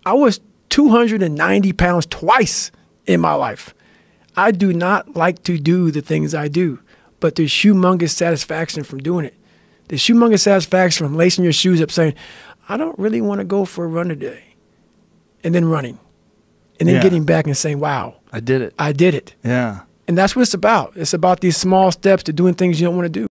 I was 290 pounds twice in my life. I do not like to do the things I do, but there's humongous satisfaction from doing it. There's humongous satisfaction from lacing your shoes up saying, I don't really want to go for a run today. And then running. And then getting back and saying, wow. I did it. I did it. Yeah. And that's what it's about. It's about these small steps to doing things you don't want to do.